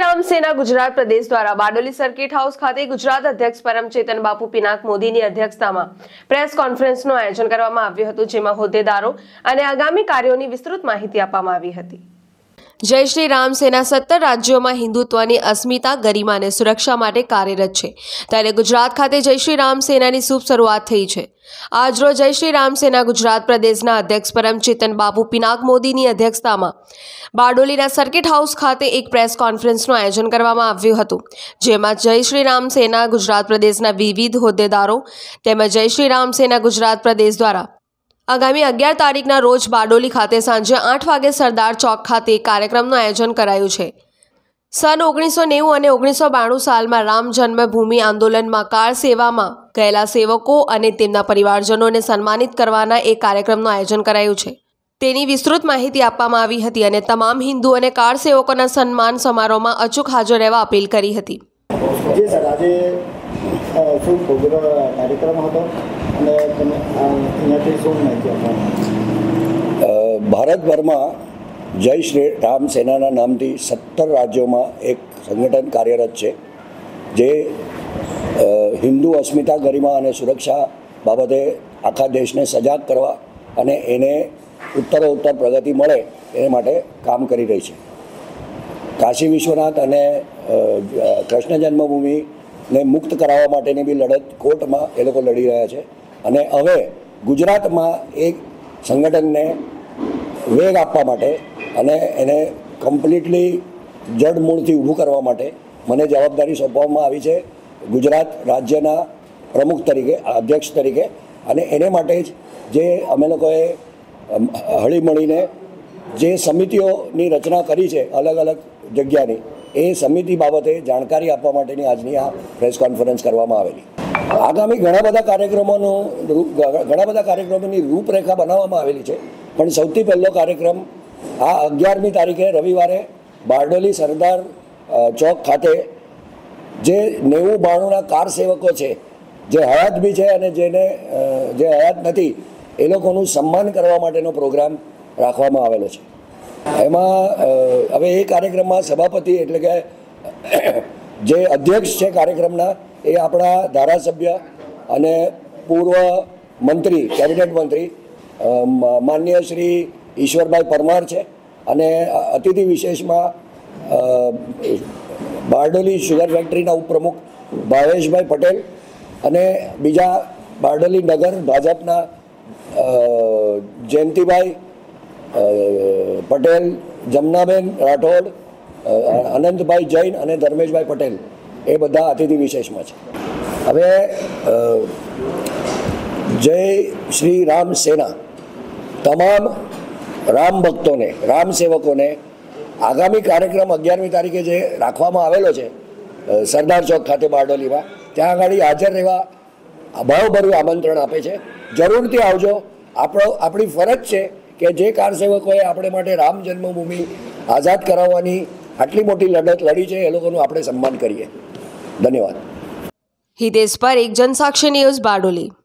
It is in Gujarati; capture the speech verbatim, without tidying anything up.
રામ સેના ગુજરાત પ્રદેશ દ્વારા બારડોલી સર્કિટ હાઉસ ખાતે ગુજરાત અધ્યક્ષ પરમચેતન બાપુ પિનાક મોદીની અધ્યક્ષતામાં પ્રેસ કોન્ફરન્સનું આયોજન કરવામાં આવ્યું હતું, જેમાં હોદ્દેદારો અને આગામી કાર્યોની વિસ્તૃત માહિતી આપવામાં આવી હતી। જય શ્રી રામ સેના સત્તર રાજ્યોમાં હિન્દુત્વની અસ્મિતા, ગરિમા અને સુરક્ષા માટે કાર્યરત છે, ત્યારે ગુજરાત ખાતે જય શ્રી રામ સેનાની શુભ શરૂઆત થઈ છે। આજરોજ જય શ્રી રામ સેના ગુજરાત પ્રદેશના અધ્યક્ષ પરમચેતન બાપુ પિનાક મોદીની અધ્યક્ષતામાં બારડોલીના સર્કિટ હાઉસ ખાતે એક પ્રેસ કોન્ફરન્સનું આયોજન કરવામાં આવ્યું હતું, જેમાં જય શ્રી રામ સેના ગુજરાત પ્રદેશના વિવિધ હોદ્દેદારો તેમજ જય શ્રી રામ સેના ગુજરાત પ્રદેશ દ્વારા આગામી અગિયાર તારીખના રોજ બારડોલી ખાતે સાંજે આઠ વાગે સરદાર ચોક ખાતે કાર્યક્રમનું આયોજન કરાયું છે। સન ઓગણીસો નેવું અને ઓગણીસો બાણું સાલમાં રામ જન્મભૂમિ આંદોલનમાં કાળ સેવામાં ગયેલા સેવકો અને તેમના પરિવારજનોને સન્માનિત કરવાના એક કાર્યક્રમનું આયોજન કરાયું છે, તેની વિસ્તૃત માહિતી આપવામાં આવી હતી અને તમામ હિન્દુ અને કાળ સેવકોના સન્માન સમારોહમાં અચૂક હાજર રહેવા અપીલ કરી હતી। જી સર, આજે શું કાર્યક્રમ હતો અને અહીંયાથી શું માહિતી આપવા? ભારતભરમાં જય શ્રી રામ સેનાના નામથી સત્તર રાજ્યોમાં એક સંગઠન કાર્યરત છે, જે હિન્દુ અસ્મિતા, ગરિમા અને સુરક્ષા બાબતે આખા દેશને સજાગ કરવા અને એને ઉત્તરોત્તર પ્રગતિ મળે એ માટે કામ કરી રહી છે। કાશી વિશ્વનાથ અને કૃષ્ણ જન્મભૂમિને મુક્ત કરાવવા માટેની બી લડત કોર્ટમાં એ લોકો લડી રહ્યા છે અને હવે ગુજરાતમાં એક સંગઠનને વેગ આપવા માટે અને એને કમ્પ્લીટલી જડમૂળથી ઊભું કરવા માટે મને જવાબદારી સોંપવામાં આવી છે ગુજરાત રાજ્યના પ્રમુખ તરીકે, અધ્યક્ષ તરીકે, અને એને માટે જ જે અમે લોકોએ હળીમળીને જે સમિતિઓની રચના કરી છે અલગ અલગ જગ્યાની, એ સમિતિ બાબતે જાણકારી આપવા માટેની આજની આ પ્રેસ કોન્ફરન્સ કરવામાં આવેલી। આગામી ઘણા બધા કાર્યક્રમોનું ઘણા બધા કાર્યક્રમોની રૂપરેખા બનાવવામાં આવેલી છે, પણ સૌથી પહેલો કાર્યક્રમ આ અગિયારમી તારીખે રવિવારે બારડોલી સરદાર ચોક ખાતે જે નેવું બાણુંના કાર સેવકો છે, જે હયાત બી છે અને જેને જે હયાત નથી, એ લોકોનું સન્માન કરવા માટેનો પ્રોગ્રામ રાખવામાં આવેલો છે। એમાં હવે એ કાર્યક્રમમાં સભાપતિ એટલે કે જે અધ્યક્ષ છે કાર્યક્રમના, એ આપણા ધારાસભ્ય અને પૂર્વ મંત્રી, કેબિનેટ મંત્રી માનનીય શ્રી ઈશ્વરભાઈ પરમાર છે, અને અતિથિ વિશેષમાં બારડોલી શુગર ફેક્ટરીના ઉપપ્રમુખ ભાવેશભાઈ પટેલ અને બીજા બારડોલી નગર ભાજપના જયંતિભાઈ પટેલ, જમનાબેન રાઠોડ, અનંતભાઈ જૈન અને ધર્મેશભાઈ પટેલ, એ બધા અતિથિ વિશેષમાં છે। હવે જય શ્રી રામ સેના તમામ રામ ભક્તોને, રામ સેવકોને આગામી કાર્યક્રમ અગિયારમી તારીખે જે રાખવામાં આવેલો છે સરદાર ચોક ખાતે બારડોલીમાં, ત્યાં આગળ હાજર રહેવા ભાવભર્યું આમંત્રણ આપે છે। જરૂરથી આવજો। આપણો આપણી ફરજ છે કે જે કાર સેવકોએ આપણે માટે રામ જન્મભૂમિ આઝાદ કરાવવાની આટલી મોટી લડત લડી છે, એ લોકોનું આપણે સન્માન કરીએ। ધન્યવાદ। હિતેશ પરેખ, જનસાક્ષી ન્યૂઝ, બારડોલી।